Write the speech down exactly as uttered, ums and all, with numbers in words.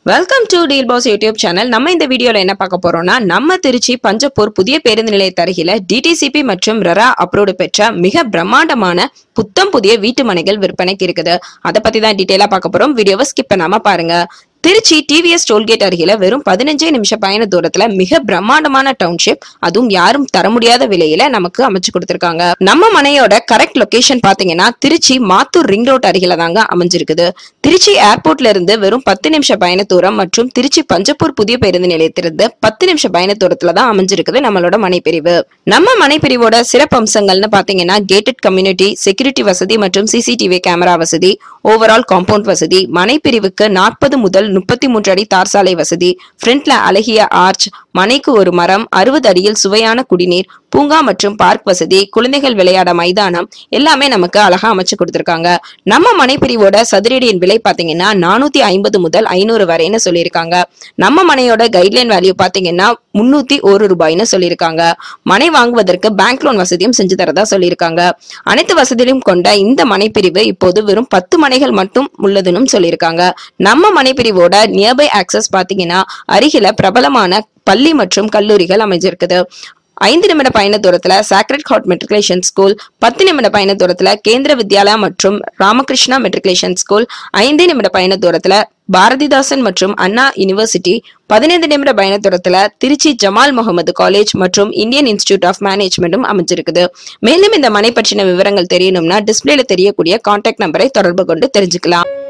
Welcome to deal boss YouTube channel. நம்ம இந்த வீடியோல என்ன பார்க்க போறோம்னா, நம்ம திருச்சி பஞ்சப்பூர் புதிய பேருந்து நிலையத்து அருகில டிடிசிபி மற்றும் ரெரா அப்ரூவ்டு பெற்ற மிக பிரம்மாண்டமான புத்தம் புதிய வீட்டு மனைகள் விற்பனைக்கு இருக்குது. அதை பத்தி தான் டீடைலா பார்க்க போறோம். வீடியோவை ஸ்கிப் பண்ணாம பாருங்க. திருச்சி டிவிஎஸ் டோல்கேட் அருகில வெறும் பதினஞ்சே நிமிஷம் பயண தூரத்துல மிக பிரம்மாண்டமான டவுன்ஷிப், அதுவும் யாரும் தர முடியாத விலையில நமக்கு அமைச்சு கொடுத்திருக்காங்க. நம்ம மனையோட கரெக்ட் லொகேஷன் பாத்தீங்கன்னா திருச்சி மாத்தூர் ரிங் ரோட் அருகில தாங்க அமைஞ்சிருக்குது. திருச்சி ஏர்போர்ட்ல இருந்து வெறும் பத்து நிமிஷம் பயண தூரம் மற்றும் திருச்சி பஞ்சப்பூர் புதிய பேருந்து நிலையத்திலிருந்து பத்து நிமிஷம் பயண தூரத்துல தான் அமைஞ்சிருக்குது நம்மளோட மனைப்பிரிவு. நம்ம மனைப்பிரிவோட சிறப்பு அம்சங்கள்னு பாத்தீங்கன்னா கேட்டட் கம்யூனிட்டி, செக்யூரிட்டி வசதி மற்றும் சிசிடிவி கேமரா வசதி, ஓவரால் காம்பவுண்ட் வசதி, மனைப்பிரிவுக்கு நாற்பது முதல் முப்பத்தி மூன்று அடி தார் சாலை வசதி, ஃப்ரண்ட்ல அழகிய ஆர்ச், மனைக்கு ஒரு மரம், அறுபது அடியில் சுவையான குடிநீர், பூங்கா மற்றும் பார்க் வசதி, குழந்தைகள் விளையாட மைதானம் எல்லாமே நமக்கு அழகா அமைச்சு கொடுத்திருக்காங்க. நம்ம மனைப்பிரிவோட சதுரடியின் விலை பாத்தீங்கன்னா நானூத்தி ஐம்பது முதல் ஐநூறு வரைன்னு சொல்லியிருக்காங்க. நம்ம மனையோட கைட்லைன் வேல்யூ பாத்தீங்கன்னா முன்னூத்தி ஒரு ரூபாய்னு சொல்லியிருக்காங்க. மனை வாங்குவதற்கு பேங்க் லோன் வசதியும் செஞ்சு தரதா சொல்லியிருக்காங்க. அனைத்து வசதியும் கொண்ட இந்த மனைப்பிரிவு இப்போது வெறும் பத்து மனைகள் மட்டும் உள்ளதுன்னு சொல்லியிருக்காங்க. நம்ம மனைப்பிரிவோட நியர்பை ஆக்சஸ் பாத்தீங்கன்னா அருகில பிரபலமான பள்ளி மற்றும் கல்லூரிகள் அமைஞ்சிருக்குது. ஐந்து நிமிட பயண தூரத்துல சாக்ரெட் ஹார்ட் மெட்ரிகுலேஷன் ஸ்கூல், பத்து நிமிட பயண தூரத்துல கேந்திர வித்யாலயா மற்றும் ராமகிருஷ்ணா மெட்ரிகுலேஷன் ஸ்கூல், ஐந்து நிமிட பயண தூரத்துல பாரதிதாசன் மற்றும் அண்ணா யூனிவர்சிட்டி, பதினைந்து நிமிட பயண தூரத்துல திருச்சி ஜமால் முகமது காலேஜ் மற்றும் இந்தியன் இன்ஸ்டிடியூட் ஆஃப் மேனேஜ்மெண்ட்டும் அமைஞ்சிருக்குது. மேலும் இந்த மனை பற்றின விவரங்கள் தெரியணும்னா டிஸ்பிளேல தெரியக்கூடிய கான்டாக்ட் நம்பரை தொடர்பு கொண்டு தெரிஞ்சுக்கலாம்.